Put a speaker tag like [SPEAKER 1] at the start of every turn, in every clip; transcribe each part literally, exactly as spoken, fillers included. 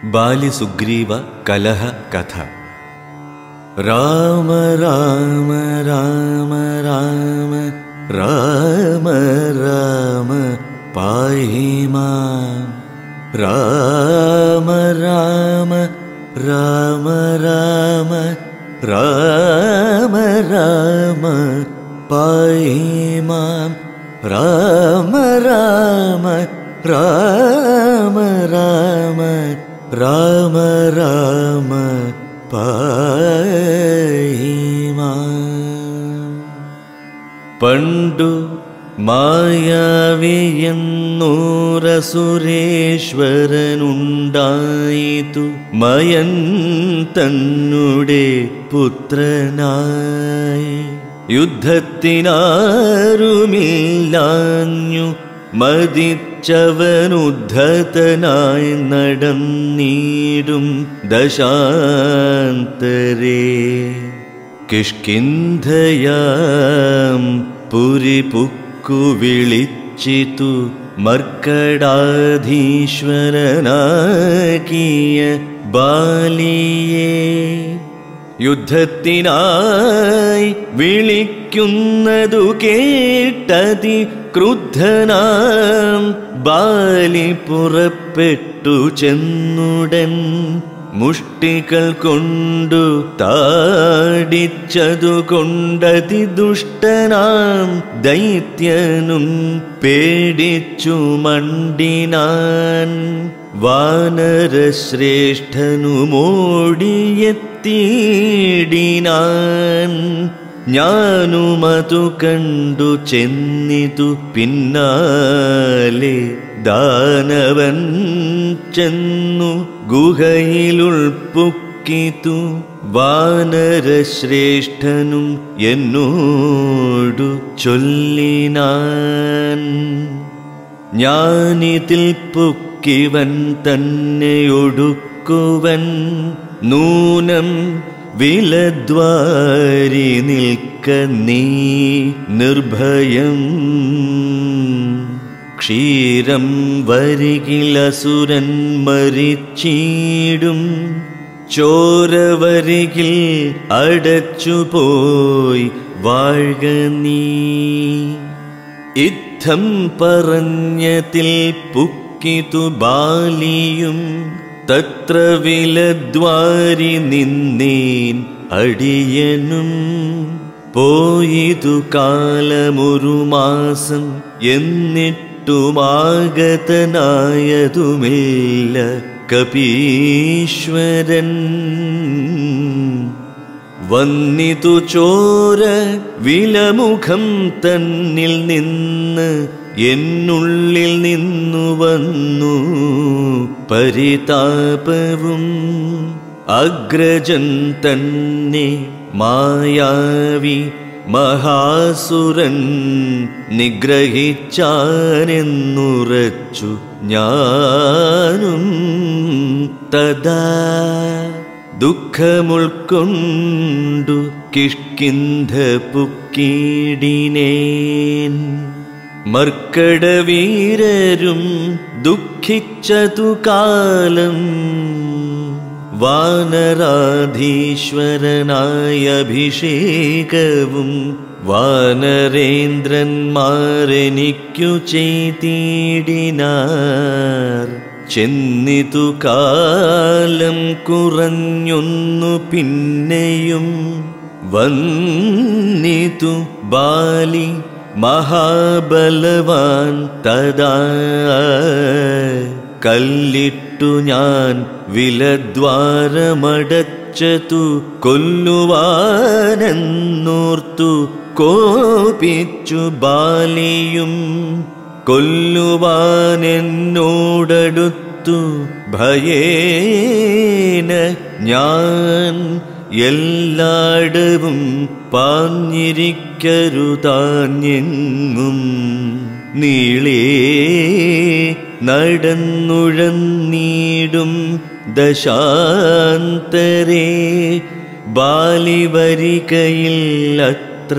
[SPEAKER 1] ബാലി സുഗ്രീവ കലഹ കഥ. രാമ രാമ രാമ രാമ രാമ രാമ പാഹി മാം. രാമ രാമ രാമ രാമ രാമ രാമ പാഹി മാം. രാമ രാമ രാമ രാമ രാമ രാമ പാഹി മാം. പണ്ടു മായാവിയെന്നോരസുരേശ്വരനുണ്ടായിതു മയൻ തന്നുടെ പുത്രനായി. യുദ്ധത്തിനാരുമില്ലാഞ്ഞു മതിച്ചവനുദ്ധതനായി നടന്നീടും ദശാന്തരേ. കിഷ്കിന്ധയാം പുരി പുക്കു വിളിച്ചിതു മർക്കടാധീശ്വരനാക്കിയ ബാലിയേ. യുദ്ധത്തിനായി വിളിക്കുന്നതു കേട്ടതി ക്രുദ്ധനാം ബാലി പുറപ്പെട്ടു ചെന്നുടൻ മുഷ്ടികൾ കൊണ്ടു താടിച്ചതു കൊണ്ടതി ദുഷ്ടനാം ദൈത്യനും പേടിച്ചു മണ്ടിനാൻ. വാനരശ്രേഷ്ഠനുമോടിയെത്തിയിടിനാൻ. ഞാനുമതു കണ്ടു ചെന്നിതു പിന്നാലെ. ദാനവൻ ചെന്നു ഗുഹയിലുൾപ്പുക്കിതു. വാനരശ്രേഷ്ഠനും എന്നോടു ചൊല്ലിനാൻ. ഞാനിതിൽ പുക്കിവൻ തന്നെയൊടുക്കുവൻ. നൂനം വിലദ്വാരി നിൽക്ക നീ നിർഭയം. ക്ഷീരം വരികിലസുരൻ മരിച്ചിടും. ചോരവരികിൽ അടച്ചുപോയി വാഴ്ക നീ. ഇത്തം പറഞ്ഞതിൽ പുക്കിതു ബാലിയും. തത്ര വിലദ്വാരി നിന്നേൻ അടിയനും. പോയിതു കാലമൊരു മാസം എന്നിട്ടുമാഗതനായതുമില്ല കപീശ്വരൻ. വന്നിതു ചോര വിലമുഖം തന്നിൽ നിന്ന്. എന്നുള്ളിൽ നിന്നു വന്നു പരിതാപവും. അഗ്രജൻ തന്നെ മായാവി മഹാസുരൻ നിഗ്രഹിച്ചാനെന്നുറച്ചു ഞാനും. തദാ ദുഃഖമുൾക്കൊണ്ടു കിഷ്കിന്ധ പുക്കീടിനേൻ. മർക്കടവീരരും ദുഃഖിച്ചതു കാലം. വാനരാധീശ്വരനായ അഭിഷേകവും വാനരേന്ദ്രന്മാരെനിക്കു ചെയ്തിടിനാർ. ചെന്നിതു കാലം കുറഞ്ഞൊന്നു പിന്നെയും. വന്നിതു ബാലി മഹാബലവാൻ തദാ. കല്ലിട്ടു ഞാൻ വിലദ്വാരമടച്ചതു കൊല്ലുവാനെന്നോർത്തു കോപിച്ചു ബാലിയും. കൊല്ലുവാനെന്നോടടുത്തു ഭയേന ഞാൻ. എല്ലായിടവും പാഞ്ഞിരിക്കരുതാഞ്ഞെങ്ങും. നീളേ നടന്നുഴന്നീടും ദശാന്തരേ. ബാലി വരികയിൽ അത്ര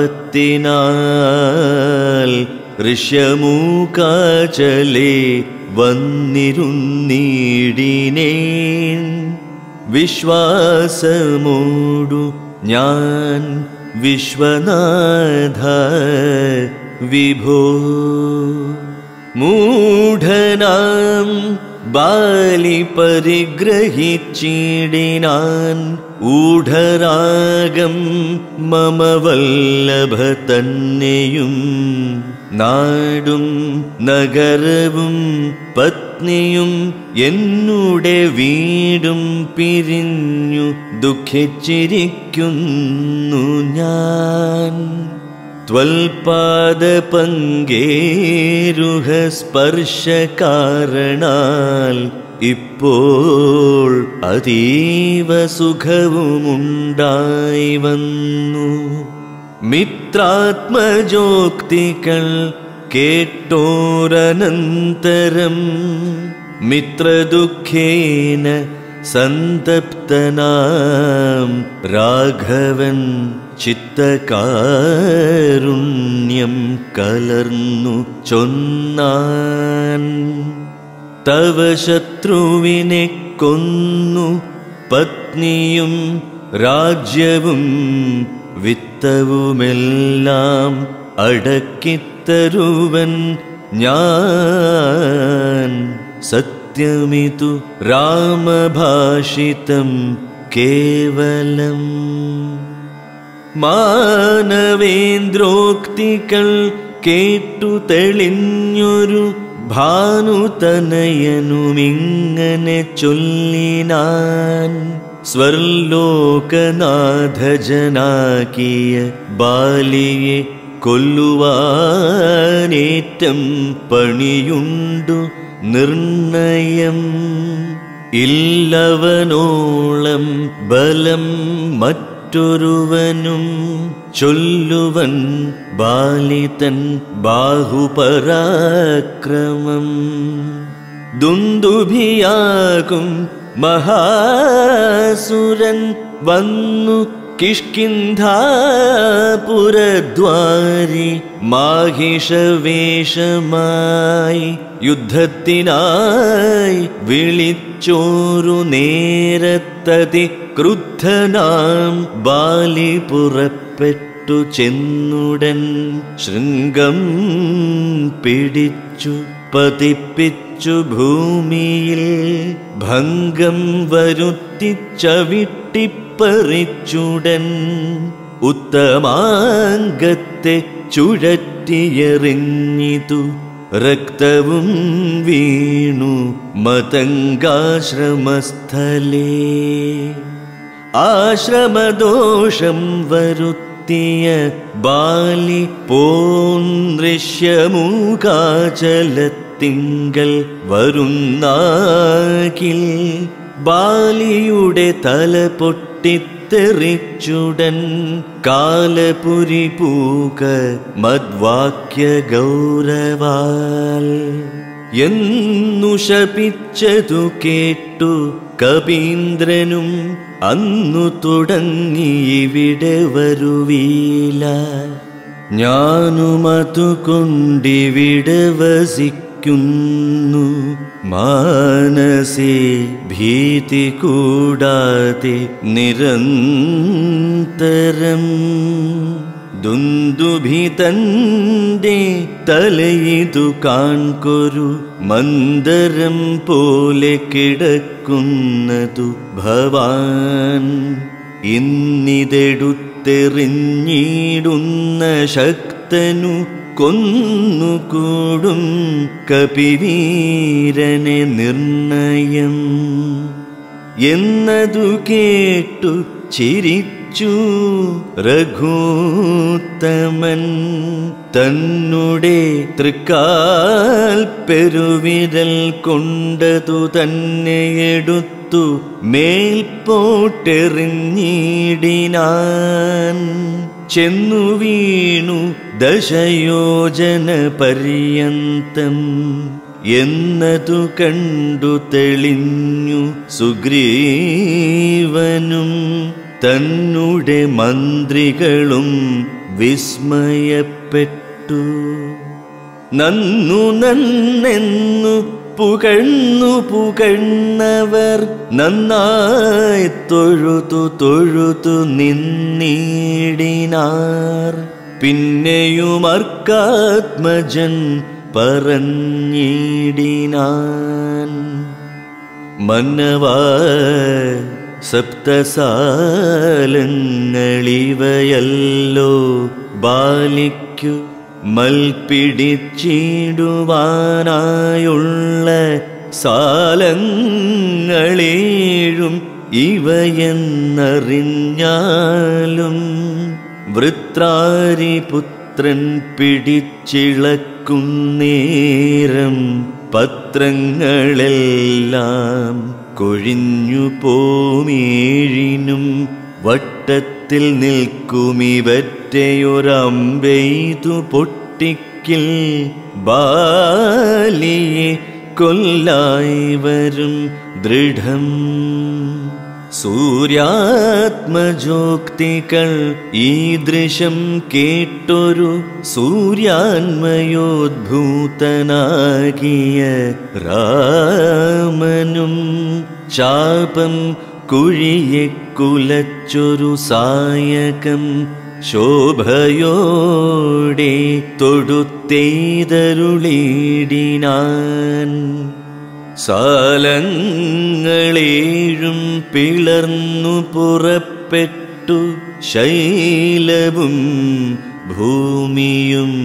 [SPEAKER 1] ശാപത്തിനാൽ. ഋഷ്യമൂകാചലേ വന്നിരുന്നീടിനേൻ. വിശ്വാസമോടു ഞാൻ വിശ്വനാഥ വിഭോ. മൂഢനാം ബാലി പരിഗ്രഹിച്ചിടിനാൻ ഊഢരാഗം മമ വല്ലഭ തന്നെയും. നാടും നഗരവും പത്നിയും എന്നുടെ വീടും പിരിഞ്ഞു ദുഃഖിച്ചിരിക്കുന്നു ഞാൻ. ത്വൽപാദപങ്കേരുഹ സ്പർശ കാരണാൽ ഇപ്പോൾ അതീവ സുഖവുമുണ്ടായി വന്നു. മിത്രാത്മജോക്തികൾ കേട്ടോരനന്തരം മിത്രദുഃഖേന സന്തപ്തനാം രാഘവൻ ചിത്തകാരുണ്യം കലർന്നു ചൊന്നാൻ. തവ ശത്രുവിനെ കൊന്നു പത്നിയും രാജ്യവും വിത്തവുമെല്ലാം അടക്കിത്തരുവൻ ഞാൻ. സത്യമിതു രാമഭാഷിതം കേവലം. മാനവേന്ദ്രോക്തികൾ കേട്ടു തെളിഞ്ഞൊരു ഭാനുതനയനുമിങ്ങനെ ചൊല്ലിനാൻ. സ്വർലോകനാഥജനാകിയ ബാലിയെ കൊല്ലുവാനേറ്റം പണിയുണ്ടു നിർണയം. ഇല്ലവനോളം ബലം മറ്റൊരുവനും ചൊല്ലുവൻ ബാലിതൻ ബാഹുപരാക്രമം. ദുന്ദുഭിയാകും മഹാസുരൻ വന്നു കിഷ്കിന്ധാപുരദ്വാരി മാഹിഷവേഷമായി യുദ്ധത്തിനായി വിളിച്ചോരു നേരത്തതി ക്രുദ്ധനാം ബാലി പുറപ്പെട്ടു ചെന്നുടൻ ശൃംഗം പിടിച്ചു പതിപ്പിച്ചു ഭൂമിയിൽ ഭംഗം വരുത്തിച്ചവിട്ടിപ്പറിച്ചുടൻ ഉത്തമാംഗത്തെ ചുഴറ്റിയെറിഞ്ഞിതു രക്തവും വീണു മതംഗാശ്രമസ്ഥലേ. ആശ്രമദോഷം വരുത്തിയ ബാലി പോന്ദ്രശ്യമൂകാചലത്തിങ്കൽ വരുന്നാകിൽ ബാലിയുടെ തല പൊട്ടിത്തെറിച്ചുടൻ കാലപുരി പൂക മദ്വാക്യ ഗൗരവാൽ. എന്നു ശപിച്ചതു കേട്ടു കപീന്ദ്രനും അന്നു തുടങ്ങിയിവിടെ വരുവീല. ഞാനുമതുകൊണ്ടിവിടെ വസിക്കുന്നു മാനസേ ഭീതി കൂടാതെ നിരന്തരം. ദുന്ദുഭിതന്റെ തലയിതു കാൺകൊരു മന്ദരം പോലെ കിടക്കുന്നതു ഭവാൻ. ഇന്നിതെടുത്തെറിഞ്ഞിടുന്ന ശക്തനു കൊന്നുകൂടും കപിവീരനെ നിർണയം. എന്നതു കേട്ടു ചിരിച്ചു രഘൂത്തമൻ. തന്നുടെ തൃക്കാൽ പെരുവിരൽ കൊണ്ടതു തന്നെയെടുത്തു മേൽപോട്ടെറിഞ്ഞിടിനാൻ. ചെന്നു വീണു ദശയോജന പര്യന്തം. എന്നതു കണ്ടു തെളിഞ്ഞു സുഗ്രീവനും തന്നുടെ മന്ത്രികളും വിസ്മയപ്പെട്ടു. നന്നു നന്നെന്നു പുകഴ്ന്നു പുകഴ്ന്നവർ നന്നായി തൊഴുതു തൊഴുതു നിന്നിടിനാർ. പിന്നെയും അർക്കാത്മജൻ പറഞ്ഞിടിനാൻ, മന്നവാ സപ്തസാലങ്ങളിവയല്ലോ ബാലിക്കു മൽപ്പിടിച്ചിടുവാനായുള്ള സാലങ്ങളേഴും ഇവയെന്നറിഞ്ഞാലും വൃത്രാരിപുത്രൻ പിടിച്ചിളക്കുന്നേരം പത്രങ്ങളെല്ലാം കൊഴിഞ്ഞു പോമേഴിനും വട്ടത്തിൽ നിൽക്കുമിവറ്റയൊരമ്പെയ്തു പൊട്ടിക്കിൽ ബാലിയെ കൊല്ലായി വരും ദൃഢം. സൂര്യാത്മജോക്തികൾ ഈദൃശം കേട്ടൊരു സൂര്യാന്മയോദ്ഭൂതനാകിയ രാമനും ചാപം കുഴിയെ കുലച്ചൊരു സായകം ശോഭയോടെ തൊടുത്തെയ്തരുളിടിനാൻ. സാലങ്ങളേഴും പിളർന്നു പുറപ്പെട്ടു ശൈലവും ഭൂമിയും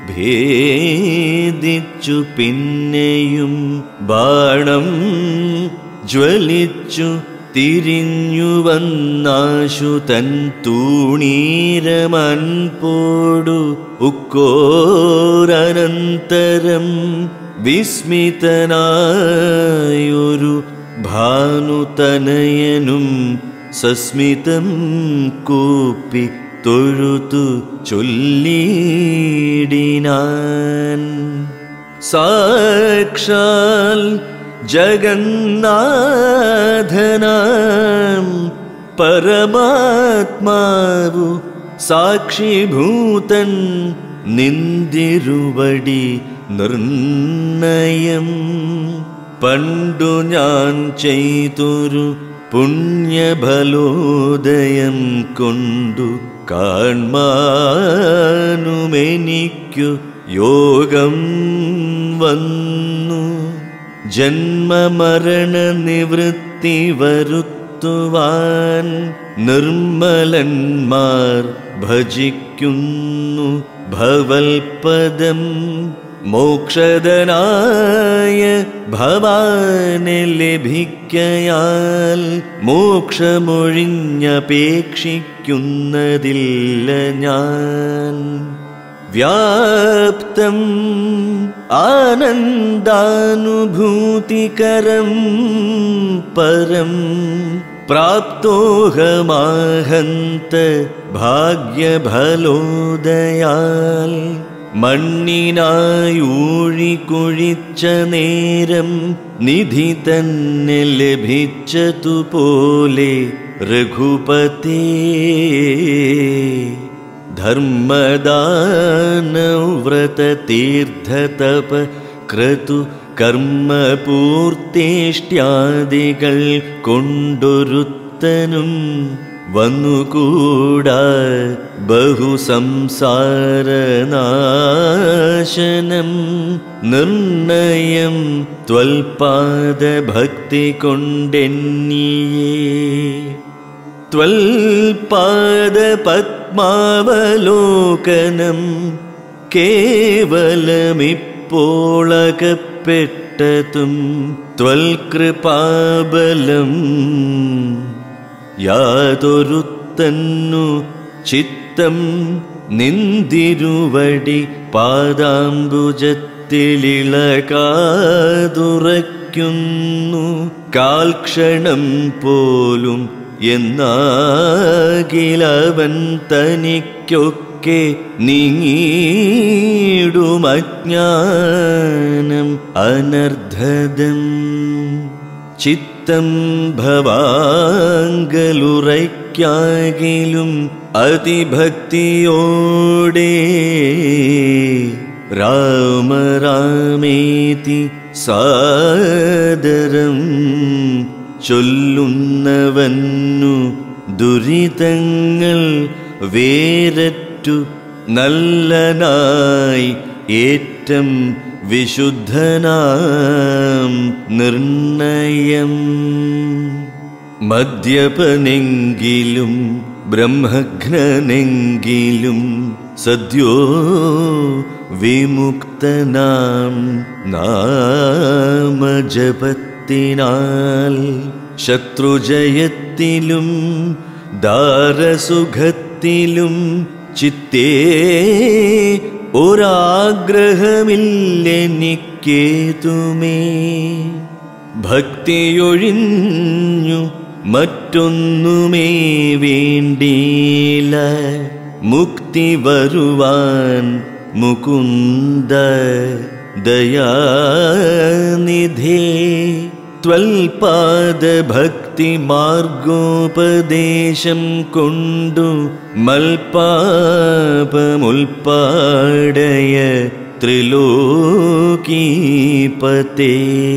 [SPEAKER 1] ഭേദിച്ചു. പിന്നെയും ബാണം ജ്വലിച്ചു തിരിഞ്ഞു വന്നാശു തൻ തൂണീരമൻപോടു ഉക്കോരനന്തരം വിസ്മിതനായൊരു ഭാനുതനയനും സസ്മിതം കൂപ്പി തൊഴുതു ചൊല്ലിടിനാൻ, സാക്ഷാൽ ജഗന്നാഥനാം പരമാത്മാവു സാക്ഷിഭൂതൻ നിന്തിരുവടി നിർണയം. പണ്ടു ഞാൻ ചെയ്തൊരു പുണ്യഫലോദയം കൊണ്ടു കാൺമാനുമെനിക്കു യോഗം വന്നു. ജന്മമരണ നിവൃത്തി വരുത്തുവാൻ നിർമ്മലന്മാർ ഭജിക്കുന്നു ഭവൽപദം. മോക്ഷദനായ ഭവാനെ ലഭിക്കയാൽ മോക്ഷമൊഴിഞ്ഞപേക്ഷിക്കുന്നതില്ല ഞാൻ. വ്യാപ്തം ആനന്ദാനുഭൂതികരം പരം പ്രാപ്തോഹമാഹന്ത ഭാഗ്യഫലോദയാൽ. മണ്ണിനായൂഴി കുഴിച്ച നേരം നിധി തന്നെ ലഭിച്ചതുപോലെ രഘുപതേ. ധർമ്മദാനവ്രത തീർത്ഥതപ ക്രതു കർമ്മപൂർത്തേഷ്ട്യാദികൾ കൊണ്ടൊരുത്തനും വന്നുകൂടാ ബഹുസംസാരനാശനം. നിർണയം ത്വൽപാദഭക്തി കൊണ്ടെന്നിയേ. ത്വൽപാദപത്മാവലോകനം കേവലമിപ്പോളകപ്പെട്ടതും ത്വൽകൃപാബലം. യാതൊരുത്തന്നു ചിത്തം നിന്തിരുവടി പാദാംബുജത്തിലിളകാതുറയ്ക്കുന്നു. കാൽക്ഷണം പോലും എന്നാകിലവൻ തനിക്കൊക്കെ നീങ്ങിടുമജ്ഞാനം അനർദ്ധദം. ചിത്തം ഭവാങ്കലുറയ്ക്കാകിലും അതിഭക്തിയോടെ രാമ രാമേതി സാദരം ചൊല്ലുന്നവന്നു ദുരിതങ്ങൾ വേരറ്റു നല്ലനായി ഏറ്റം വിശുദ്ധനാം നിർണയം. മദ്യപനെങ്കിലും ബ്രഹ്മഘ്നനെങ്കിലും സദ്യോ വിമുക്തനാം നാമജപത്തിനാൽ ശത്രുജയത്തിലും ദാരസുഖത്തിലും ചിത്തേ ഒരാഗ്രഹമില്ലെനിക്കേതുമേ. ഭക്തിയൊഴിഞ്ഞു മറ്റൊന്നുമേ വേണ്ടിയില്ല മുക്തി വരുവാൻ മുകുന്ദ ദയാനിധേ. ത്വൽപാദ ഭക്തി മാർഗോപദേശം കൊണ്ടു മൽപാപമുൽപ്പാടയ ത്രിലോകീപതേ.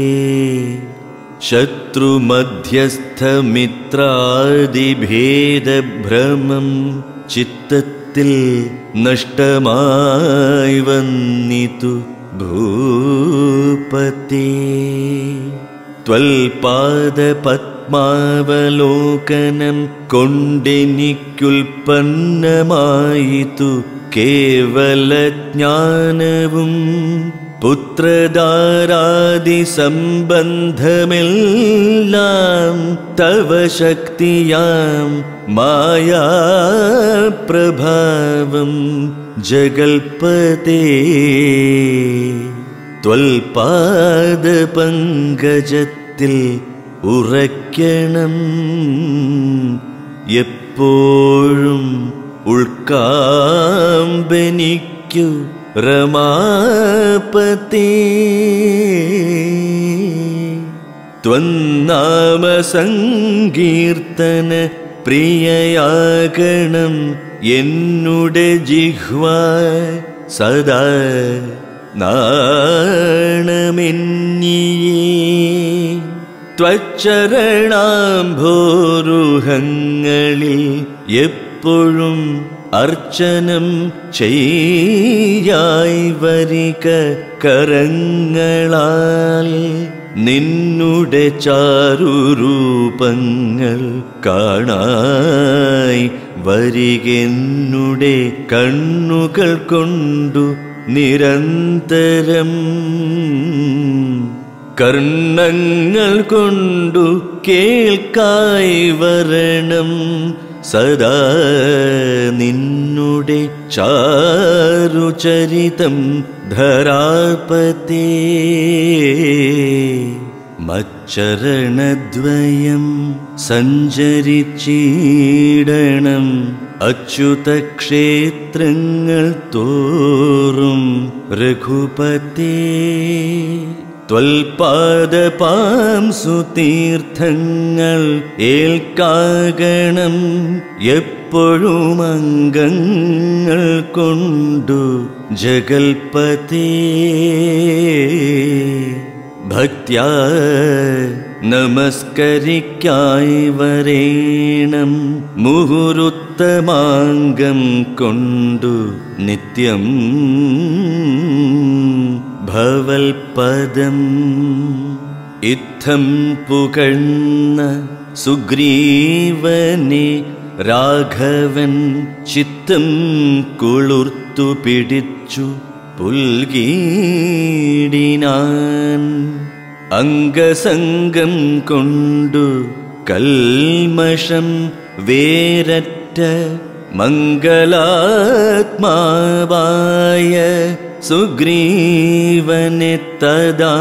[SPEAKER 1] ശത്രുമധ്യസ്ഥമിത്രാദിഭേദഭ്രമം ചിത്തത്തിൽ നഷ്ടമായി വന്നിതു ഭൂപതേ. ത്വൽപാദപത്മാവലോകനം കൊണ്ടെനിക്കുൽപ്പന്നമായിതു കേവലജ്ഞാനവും പുത്രദാരാദി സംബന്ധമെല്ലാം തവ ശക്തിയാം മായാപ്രഭാവം ജഗൽപതേ. ത്വൽപാദപങ്കജത്തിൽ ഉറയ്ക്കണം എപ്പോഴും ഉൾക്കാമ്പെനിക്കു രമാപതേ. ത്വന്നാമസങ്കീർത്തന പ്രിയയാകണം എന്നുടെ ജിഹ്വ സദാ നാണമെന്നിയേ. ത്വച്ചരണാംഭോരുഹങ്ങളിൽ എപ്പോഴും അർച്ചനം ചെയ്യായി വരിക കരങ്ങളാൽ. നിന്നുടെ ചാരുരൂപങ്ങൾ കാണായി വരികെന്നുടെ കണ്ണുകൾ കൊണ്ടു നിരന്തരം. കർണങ്ങൾ കൊണ്ടു കേൾക്കായി വരണം സദാ നിന്നുടെ ചാരുചരിതം ധരാപതേ. മച്ചരണദ്വയം സഞ്ചരിച്ചിടണം അച്യുതക്ഷേത്രങ്ങൾ തോറും രഘുപതേ. ത്വൽപാദപാംസു തീർത്ഥങ്ങൾ ഏൽക്കാകണം എപ്പോഴും അംഗങ്ങൾ കൊണ്ടു ജഗൽപതേ. ഭക്ത്യാ നമസ്കരിക്കായി വരേണം മുഹുരുത്തമാംഗം കൊണ്ടു നിത്യം ഭവൽപദം. ഇത്തം പുകഴ്ന്ന സുഗ്രീവനെ രാഘവൻ ചിത്തം കുളിർത്തു പിടിച്ചു പുൽകീടിനാൻ. അംഗസംഗം കൊണ്ടു കൽമഷം വേരറ്റ മംഗളാത്മാവായ സുഗ്രീവനെ തദാ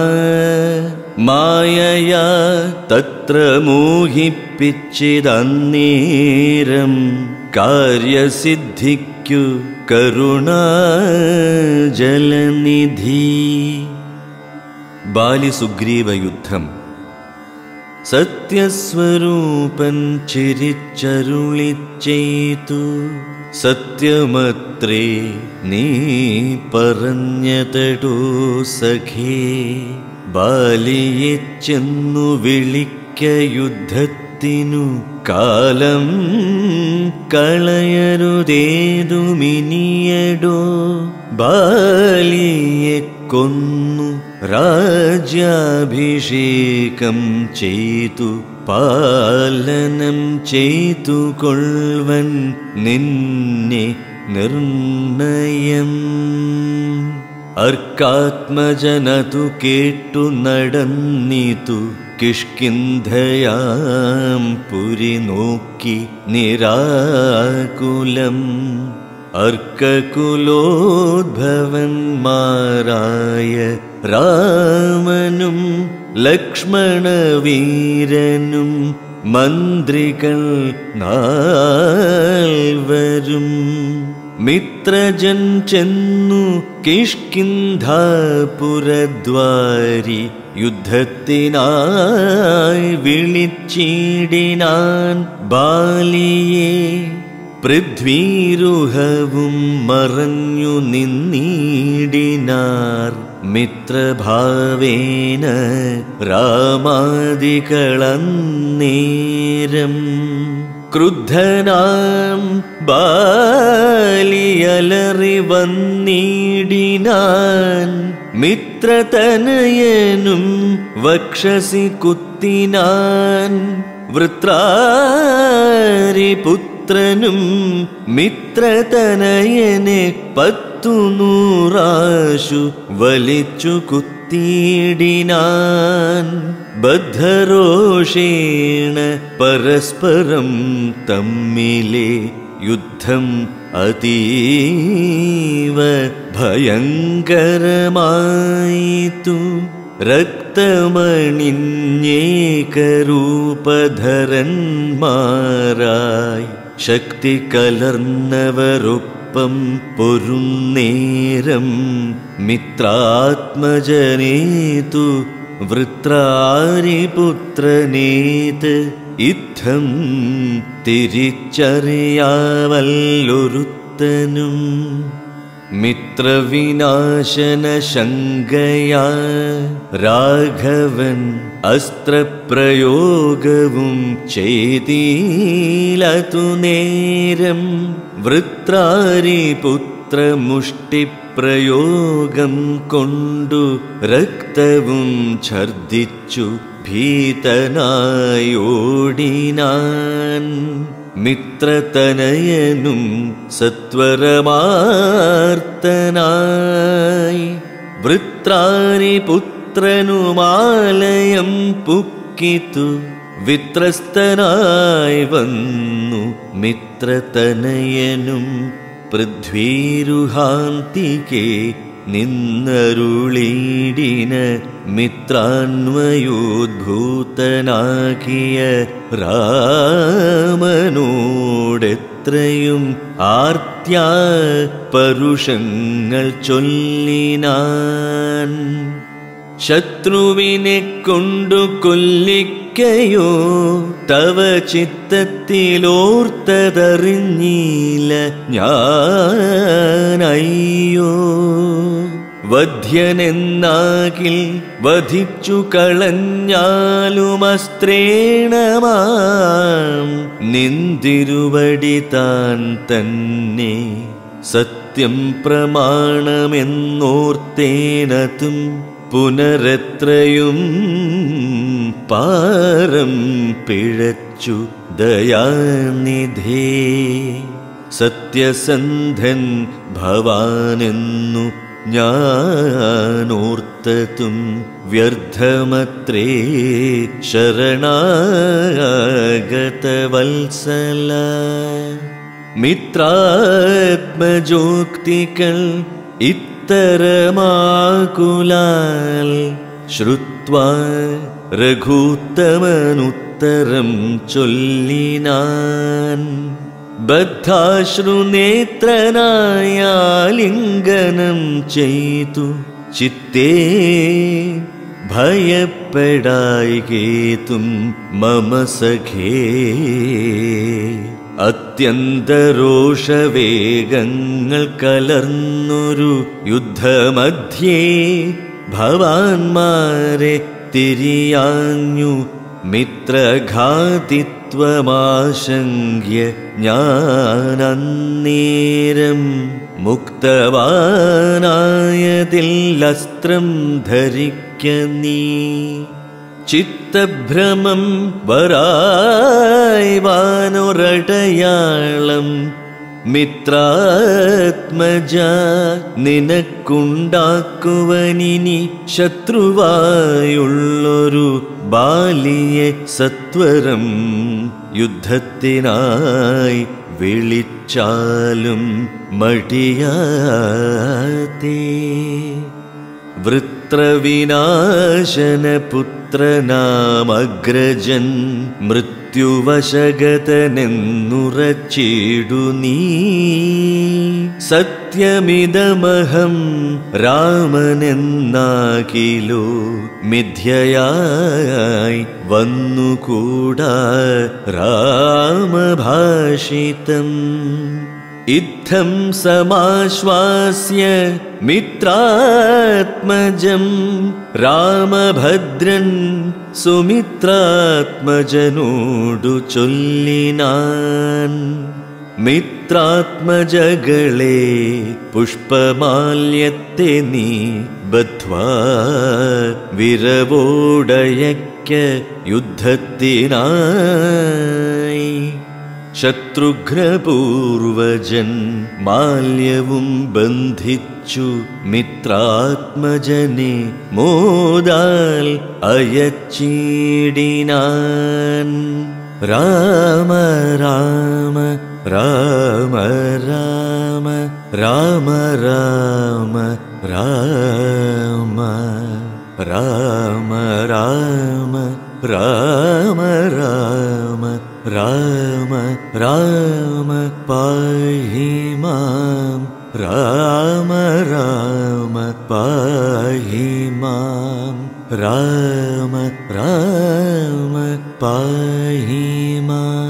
[SPEAKER 1] മായയാ തത്ര മോഹിപ്പിച്ചിതന്നേരം കാര്യസിദ്ധിക്കു കരുണാജലനിധി. ബാലിസുഗ്രീവ യുദ്ധം. സത്യസ്വരൂപൻ ചിരിച്ചരുളിച്ചെയ്തു സത്യമത്രേ നീ പറഞ്ഞതടോ സഖേ. ബാലിയെ ചെന്നു വിളിക്ക യുദ്ധത്തിനു കാലം കളയരുതേതുമിനിയടോ. ബാലിയെ കൊന്നു രാജ്യാഭിഷേകം ചെയ്തു പാലനം ചെയ്തു കൊൾവൻ നിന്നെ നിർണയം. അർക്കാത്മജനതു കേട്ടു നടന്നിതു കിഷ്കിന്ധയാം പുരി നോക്കി നിരാകുലം. അർക്കകുലോദ്ഭവന്മാരായ രാമനും ലക്ഷ്മണവീരനും മന്ത്രികൾ നാൽവരും മിത്രജൻ ചെന്നു കിഷ്കിന്ധാപുരദ്വാരി യുദ്ധത്തിനായി വിളിച്ചിടിനാൻ ബാലിയെ. പൃഥ്വീരുഹവും മറഞ്ഞു നിന്നീടിനാർ മിത്രഭാവേന രാമാദികളന്നേരം. ക്രുദ്ധനാം ബാലിയലറി വന്നിടിനാൻ മിത്രതനയനും വക്ഷസി കുത്തിനാൻ. വൃത്രാരിപുത്രനും മിത്രതനയനെ പത്തു നൂറാശു വലിച്ചു കുത്തിയിടിനാൻ. ബദ്ധരോഷേണ പരസ്പരം തമ്മിലെ യുദ്ധം അതീവ ഭയങ്കരമായിതു. രക്തമണിഞ്ഞേകരൂപധരന്മാരായി ശക്തി കലർന്നവരൊപ്പം പൊരുന്നേരം മിത്രാത്മജനേതു വൃത്രാരിപുത്രനേത് യുദ്ധം തിരിച്ചറിയാവല്ലൊരുത്തനും. മിത്രവിനാശന ശങ്കയാ രാഘവൻ അസ്ത്രപ്രയോഗവും ചെയ്തീലതു നേരം. വൃത്രാരിപുത്രമുഷ്ടിപ്രയോഗം കൊണ്ടു രക്തവും ഛർദിച്ചു ഭീതനായോടിനാൻ. മിത്രതനയനും സത്വരമാർത്തനായി വൃത്രാരിപുത്രനുമാലയം പുക്കിതു വിത്രസ്തനായി വന്നു മിത്രതനയനും. പൃഥ്വീരുഹാന്തികെ നിന്നരുളീടിന മിത്രാന്വയോദ്ഭൂതനാകിയ രാമനോടെത്രയും ആർത്യാ പരുഷങ്ങൾ ചൊല്ലിനാൻ. ശത്രുവിനെ കൊണ്ടു കൊല്ലിക്കയോ തവ ചിത്തത്തിലോർത്തതറിഞ്ഞീല ഞാനയ്യോ. വധ്യനെന്നാകിൽ വധിച്ചു കളഞ്ഞാലുമസ്ത്രേണമാം നിന്തിരുവടി താൻ തന്നെ. സത്യം പ്രമാണമെന്നോർത്തേനതും പുനരെത്രയും പാരം പിഴച്ചു ദയാനിധേ. സത്യസന്ധൻ ഭവാനെന്നു ഞാനോർത്തതും വ്യർത്ഥമത്രേ ശരണാഗതവത്സല. മിത്രാത്മജോക്തികൾ ഇത്തരമാകുലാൽ ശ്രുത്വാ രഘൂത്തമനുത്തരം ചൊല്ലിനാൻ. ബദ്ധാശ്രുനേത്രനായാലിംഗനം ചെയ്തു ചിത്തേ ഭയപ്പെടായികേതും മമ സഖേ. അത്യന്തരോഷവേഗങ്ങൾ കലർന്നൊരു യുദ്ധമധ്യേ ഭവാന്മാരെ തിരിയാഞ്ഞു മിത്രഘാതിത്വമാശങ്ക്യ ഞാനന്നേരം മുക്തവാനായതില്ലസ്ത്രം ധരിക്ക നീ ചിത്തഭ്രമം വരായ് വാനൊരടയാളം മിത്രാത്മജ നിനക്കുണ്ടാക്കുവനിനി ശത്രുവായുള്ളൊരു ബാലിയെ സത്വരം യുദ്ധത്തിനായി വിളിച്ചാലും മടിയാത്തേ വൃത്രവിനാശനപുത്രനാമഗ്രജൻ മൃത്യുവശഗതനെന്നുറച്ചിടു നീ സത്യമിതമഹം രാമനെന്നാകിലോ മിഥ്യയായി വന്നുകൂടാ രാമഭാഷിതം ഇത്തം സമാശ്വാസ്യ മിത്രാത്മജം രാമഭദ്രൻ സുമിത്രാത്മജനോടു ചൊല്ലിനാൻ മിത്രാത്മജകളെ പുഷ്പമാല്യത്തെ നീ ബദ്ധ്വാ വിരവോടയക്ക യുദ്ധത്തിനായി ശത്രുഘ്നപൂർവജൻ മാല്യവും ബന്ധിച്ചു മിത്രാത്മജനെ മോദാൽ അയച്ചിടിനാൻ രാമ രാമ രാമ രാമ രാമ രാമ രാമ രാമ രാമ രാമ രാമ രാമ രാമ പാഹി മാം രാമ രാമ പാഹി മാം രാമ രാമ പാഹി മാം.